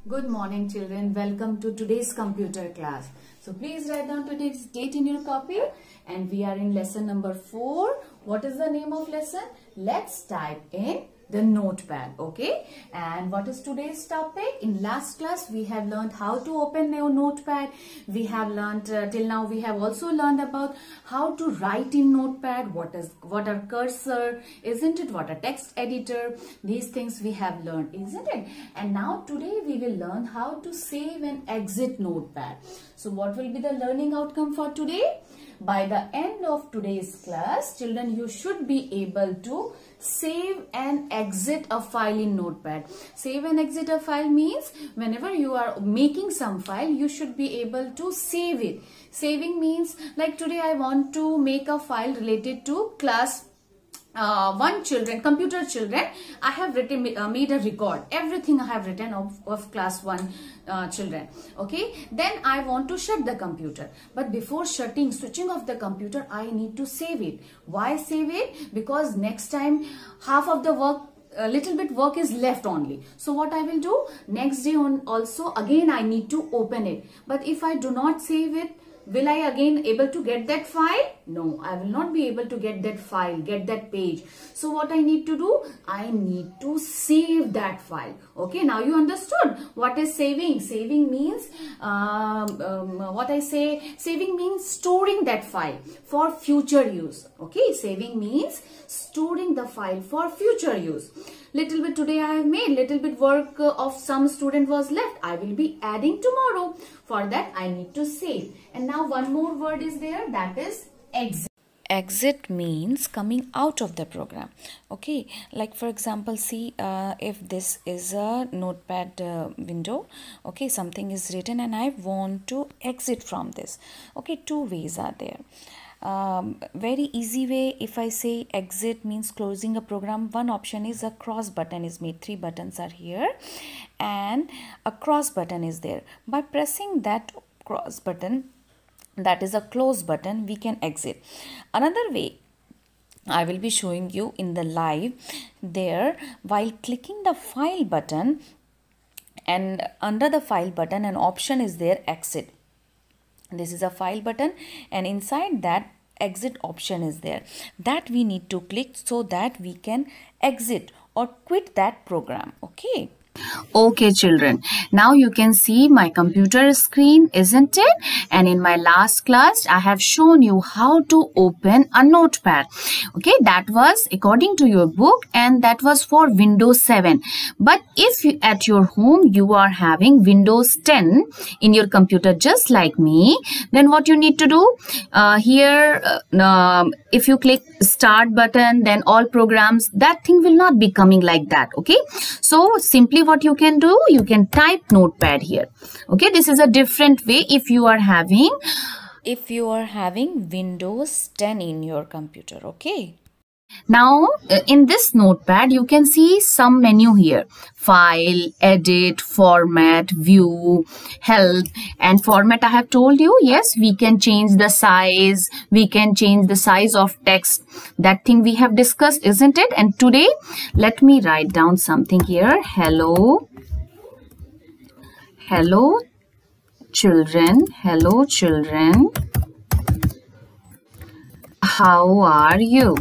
Good morning, children. Welcome to today's computer class. So please write down today's date in your copy. And we are in lesson number 4. What is the name of lesson? Let's type in the notepad. Okay. And what is today's topic? In last class, we have learned how to open a notepad. We have learned till now. We have also learned about how to write in notepad. What are cursor? Isn't it? What a text editor? These things we have learned, isn't it? And now today we will learn how to save and exit notepad. So what will be the learning outcome for today? By the end of today's class, children, you should be able to save and exit a file in notepad. Save and exit a file means whenever you are making some file, you should be able to save it. Saving means like today I want to make a file related to class 1 children, computer children. I have made a record, everything I have written of class 1 children. Okay, then I want to shut the computer, but before switching off the computer, I need to save it. Why save it? Because next time half of the work, a little bit work is left only. So what I will do, next day on also again I need to open it. But if I do not save it, will I again able to get that file? No, I will not be able to get that file, get that page. So what I need to do? I need to save that file. Okay, now you understood what is saving. Saving means, saving means storing that file for future use. Okay, saving means storing the file for future use. Little bit today I have made, little bit work of some student was left. I will be adding tomorrow. For that I need to save. And now one more word is there, that is exit. Exit means coming out of the program. Okay, like for example, see if this is a notepad window. Okay, something is written and I want to exit from this. Okay, two ways are there. Very easy way, if I say exit means closing a program, one option is a cross button is made. 3 buttons are here and a cross button is there. By pressing that cross button, that is a close button, we can exit. Another way I will be showing you in the live there, while clicking the file button, and under the file button an option is there, exit. This is a file button and inside that exit option is there, that we need to click so that we can exit or quit that program. Okay. Okay, children, now you can see my computer screen, isn't it? And in my last class, I have shown you how to open a notepad. Okay, that was according to your book and that was for Windows 7. But if you, at your home you are having Windows 10 in your computer just like me, then what you need to do, if you click start button, then all programs, that thing will not be coming like that. Okay, so simply what you can do, you can type notepad here. Okay, this is a different way if you are having Windows 10 in your computer. Okay. Now in this notepad you can see some menu here: file, edit, format, view, help. And format I have told you, yes, we can change the size, we can change the size of text. That thing we have discussed, isn't it? And today let me write down something here. Hello children, how are you?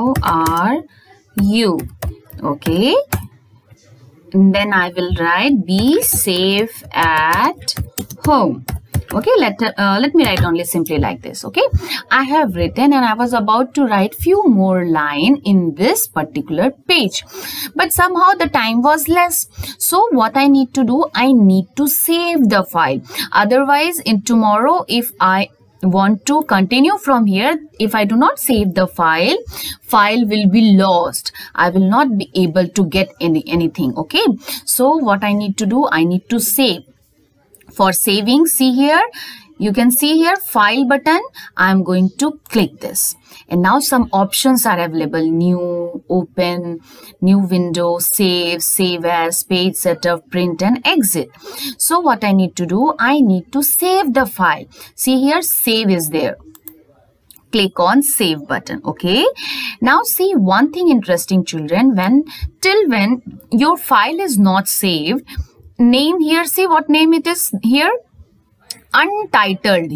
Okay, and then I will write be safe at home. Okay, let me write only simply like this. Okay, I have written and I was about to write few more lines in this particular page, but somehow the time was less. So what I need to do, I need to save the file. Otherwise in tomorrow, if I want to continue from here, if I do not save the file will be lost. I will not be able to get anything. Okay, so what I need to do, I need to save. For saving, see here, you can see here file button. I am going to click this and now some options are available: new, open, new window, save, save as, page setup, print and exit. So what I need to do, I need to save the file. See here, save is there. Click on save button. Okay, now see one thing interesting, children, when your file is not saved, name here. See what name it is here? Untitled.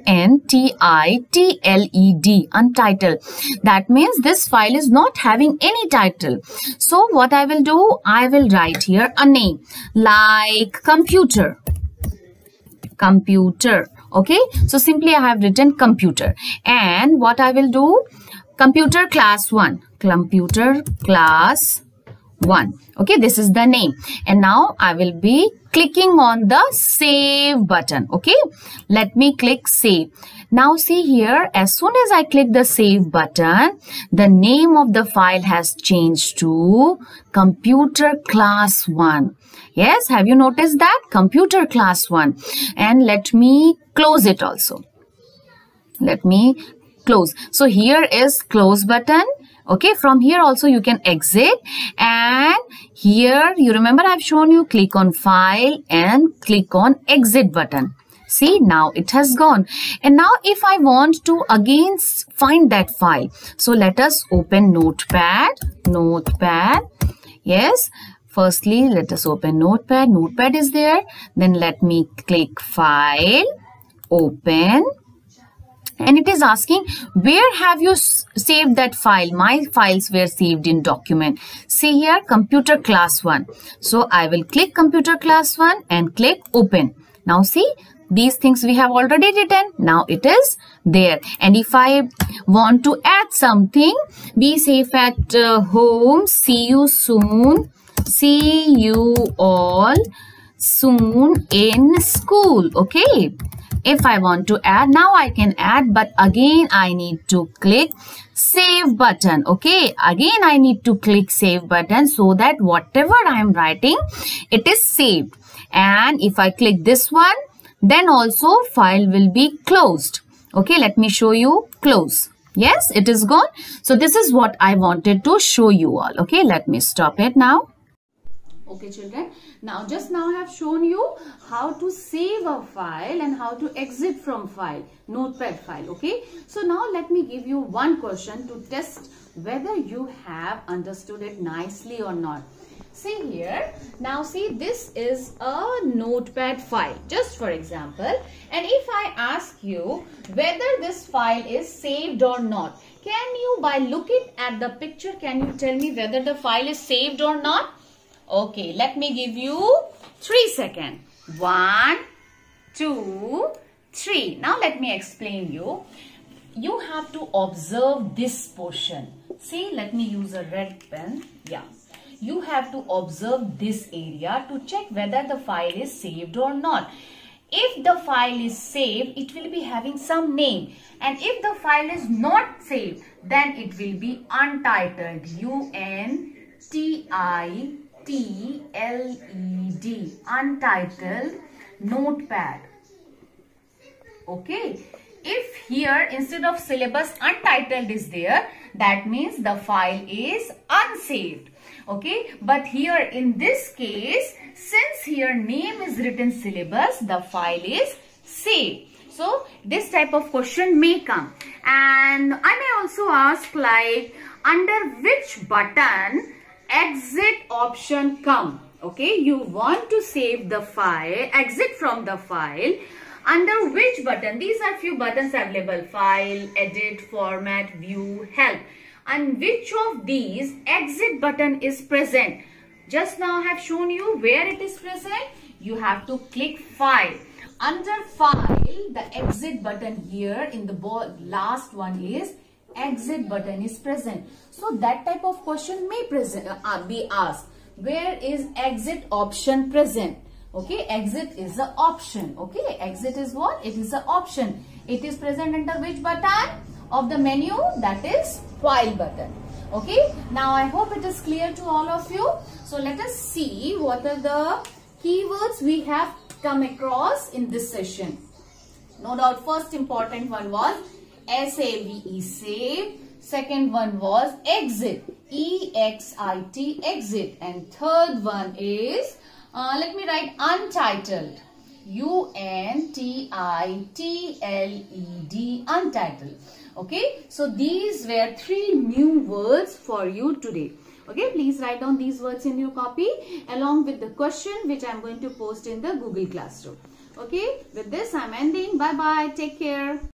UNTITLED. Untitled. That means this file is not having any title. So what I will do, I will write here a name like computer. Computer. Okay. So simply I have written computer. And what I will do, computer class 1. Computer class 1. Okay, this is the name. And now I will be clicking on the save button. Okay, let me click save. Now see here, as soon as I click the save button, the name of the file has changed to computer class 1. Yes, have you noticed that? Computer class 1. And let me close it also. Let me close. So here is close button. Okay, from here also you can exit, and here you remember I've shown you click on file and click on exit button. See, now it has gone. And now if I want to again find that file, so let us open Notepad. Yes, firstly let us open Notepad. Notepad is there. Then let me click file, open. And it is asking, where have you saved that file? My files were saved in document. See here, computer class 1. So I will click computer class 1 and click open. Now see, these things we have already written. Now it is there. And if I want to add something, be safe at home. See you soon. See you all soon in school. Okay. If I want to add, now I can add, but again I need to click save button. Okay, again I need to click save button so that whatever I am writing, it is saved. And if I click this one, then also file will be closed. Okay, let me show you close. Yes, it is gone. So this is what I wanted to show you all. Okay, let me stop it now. Okay children, now I have shown you how to save a file and how to exit from file, Notepad file. Okay, so now let me give you one question to test whether you have understood it nicely or not. See here, now see, this is a Notepad file, just for example, and if I ask you whether this file is saved or not, can you, by looking at the picture, can you tell me whether the file is saved or not? Okay, let me give you 3 seconds. 1, 2, 3. Now let me explain you. You have to observe this portion. See, let me use a red pen. Yeah. You have to observe this area to check whether the file is saved or not. If the file is saved, it will be having some name. And if the file is not saved, then it will be untitled. UNTITLED. Untitled Notepad. Okay. If here instead of syllabus untitled is there, that means the file is unsaved. Okay. But here in this case, since here name is written syllabus, the file is saved. So this type of question may come. And I may also ask, like, under which button exit option come? Okay, you want to save the file, exit from the file. Under which button? These are few buttons available: file, edit, format, view, help. And which of these exit button is present? Just now I have shown you where it is present. You have to click file. Under file, the exit button here in the last one is exit button is present. So that type of question may be asked. Where is exit option present? Okay, exit is the option. Okay, exit is what? It is the option. It is present under which button of the menu? That is file button. Okay, now I hope it is clear to all of you. So let us see what are the keywords we have come across in this session. No doubt first important one was SAVE, save. Second one was exit, EXIT, exit. And third one is, let me write untitled, UNTITLED, untitled. Okay, so these were 3 new words for you today. Okay, please write down these words in your copy along with the question which I am going to post in the Google Classroom. Okay, with this I am ending. Bye bye. Take care.